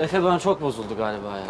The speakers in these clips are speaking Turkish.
Efe bana çok bozuldu galiba ya.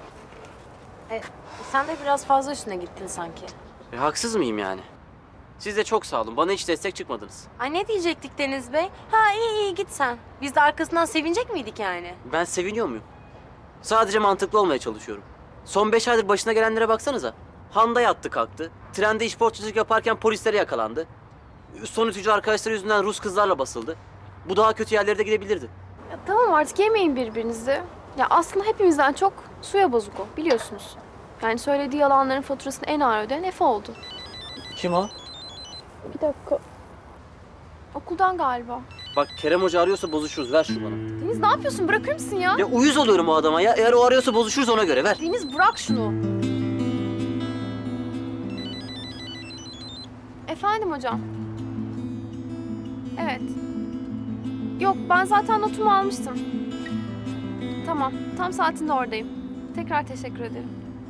Sen de biraz fazla üstüne gittin sanki. Haksız mıyım yani? Siz de çok sağ olun. Bana hiç destek çıkmadınız. Ay ne diyecektik Deniz Bey? Ha iyi git sen. Biz de arkasından sevinecek miydik yani? Ben seviniyor muyum? Sadece mantıklı olmaya çalışıyorum. Son 5 aydır başına gelenlere baksanıza. Handa yattı kalktı. Trende işportçuluk yaparken polislere yakalandı. Son ütücü arkadaşları yüzünden Rus kızlarla basıldı. Bu daha kötü yerlere de gidebilirdi. Ya tamam artık yemeyin birbirinizi. Ya aslında hepimizden çok suya bozuk o biliyorsunuz. Yani söylediği yalanların faturasını en ağır ödeyen Efe oldu. Kim o? Bir dakika. Okuldan galiba. Bak Kerem Hoca arıyorsa bozuşuruz. Ver şunu bana. Deniz ne yapıyorsun? Bırakır mısın ya? Ya uyuz oluyorum o adama ya. Eğer o arıyorsa bozuşuruz ona göre. Ver. Deniz bırak şunu. Efendim hocam. Evet. Yok ben zaten notumu almıştım. Tamam. Tam saatinde oradayım. Tekrar teşekkür ederim.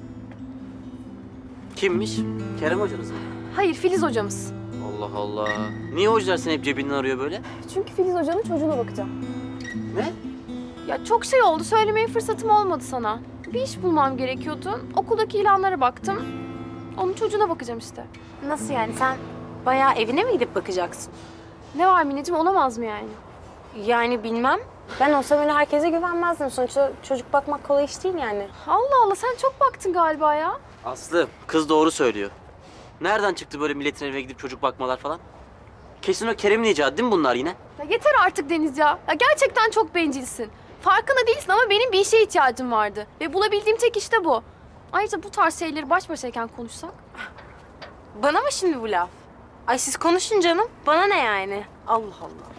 Kimmiş? Kerem Hoca'nız mı? Hayır Filiz hocamız. Allah Allah. Niye hocalar seni hep cebinden arıyor böyle? Çünkü Filiz hocanın çocuğuna bakacağım. Ne? Ya çok şey oldu. Söylemeye fırsatım olmadı sana. Bir iş bulmam gerekiyordu. Okuldaki ilanlara baktım. Onun çocuğuna bakacağım işte. Nasıl yani sen bayağı evine mi gidip bakacaksın? Ne var Mineciğim olamaz mı yani? Yani bilmem. Ben olsam öyle herkese güvenmezdim. Sonuçta çocuk bakmak kolay iş değil yani. Allah Allah sen çok baktın galiba ya. Aslı, kız doğru söylüyor. Nereden çıktı böyle milletin evine gidip çocuk bakmalar falan? Kesin o Kerem'in icadı değil mi bunlar yine? Ya yeter artık Deniz ya. Ya gerçekten çok bencilsin. Farkında değilsin ama benim bir işe ihtiyacım vardı. Ve bulabildiğim tek iş de bu. Ayrıca bu tarz şeyleri baş başayken konuşsak. Bana mı şimdi bu laf? Ay siz konuşun canım. Bana ne yani? Allah Allah.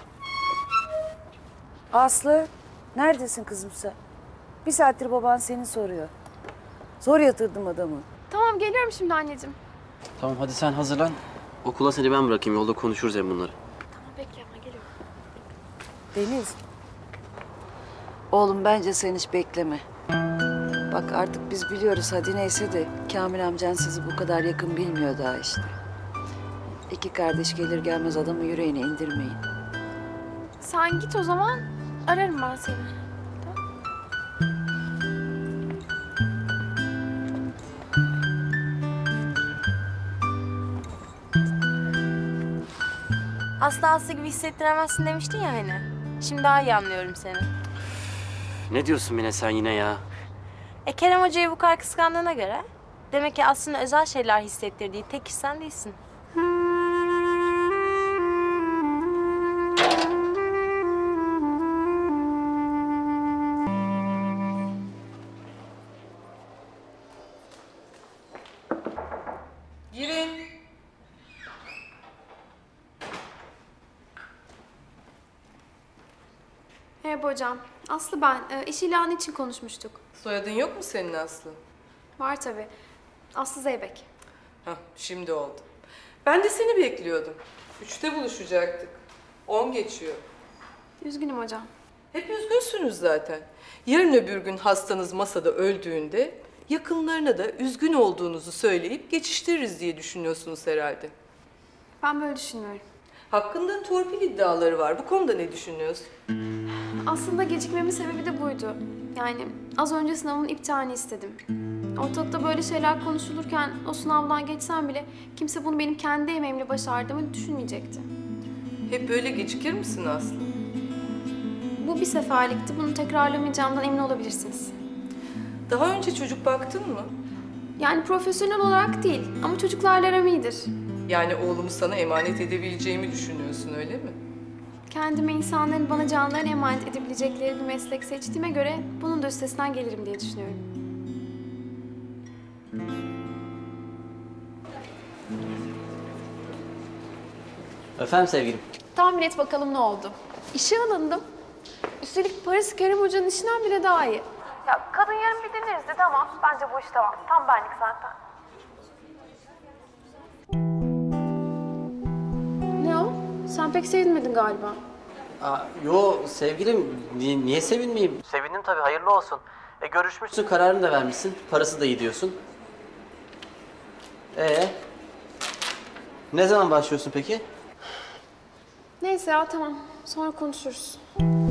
Aslı, neredesin kızım sen? Bir saattir baban seni soruyor. Zor yatırdım adamı. Tamam geliyorum şimdi anneciğim. Tamam hadi sen hazırlan. Okula seni ben bırakayım. Yolda konuşuruz hem bunları. Tamam bekle ama geliyorum. Deniz. Oğlum bence sen hiç bekleme. Bak artık biz biliyoruz hadi neyse de Kamil amcan sizi bu kadar yakın bilmiyor daha işte. İki kardeş gelir gelmez adamın yüreğine indirmeyin. Sen git o zaman. Ararım ben seni. Aslı gibi hissettiremezsin demiştin ya hani. Şimdi daha iyi anlıyorum seni. Ne diyorsun Mine sen yine ya? Kerem Hoca'yı bu kadar kıskandığına göre demek ki aslında özel şeyler hissettirdiği tek kişi sen değilsin. Girin. Merhaba hocam. Aslı ben. İş ilanı için konuşmuştuk. Soyadın yok mu senin Aslı? Var tabii. Aslı Zeybek. Hah, şimdi oldu. Ben de seni bekliyordum. 3'te buluşacaktık. 10 geçiyor. Üzgünüm hocam. Hep üzgünsünüz zaten. Yarın öbür gün hastanız masada öldüğünde yakınlarına da üzgün olduğunuzu söyleyip geçiştiririz diye düşünüyorsunuz herhalde. Ben böyle düşünmüyorum. Hakkında torpil iddiaları var. Bu konuda ne düşünüyorsun? Aslında gecikmemin sebebi de buydu. Yani az önce sınavın iptalini istedim. Ortalıkta böyle şeyler konuşulurken o sınavdan geçsem bile kimse bunu benim kendi emeğimle başardığımı düşünmeyecekti. Hep böyle gecikir misin Aslı? Bu bir seferlikti. Bunu tekrarlamayacağımdan emin olabilirsiniz. Daha önce çocuk baktın mı? Yani profesyonel olarak değil ama çocuklarla aram iyidir. Yani oğlumu sana emanet edebileceğimi düşünüyorsun öyle mi? Kendime insanların bana canlarını emanet edebilecekleri bir meslek seçtiğime göre bunun da üstesinden gelirim diye düşünüyorum. Efendim sevgilim. Tahmin et bakalım ne oldu? İşe alındım. Üstelik Paris Kerem Hoca'nın işinden bile daha iyi. Ya kadın yarın bir dinleriz dedi ama bence bu iş tamam. Tam benlik zaten. Ne o? Sen pek sevinmedin galiba. Yo sevgilim niye sevinmeyeyim? Sevindim tabii hayırlı olsun. Görüşmüşsün kararını da vermişsin. Parası da iyi diyorsun. Ne zaman başlıyorsun peki? Neyse ya tamam. Sonra konuşuruz.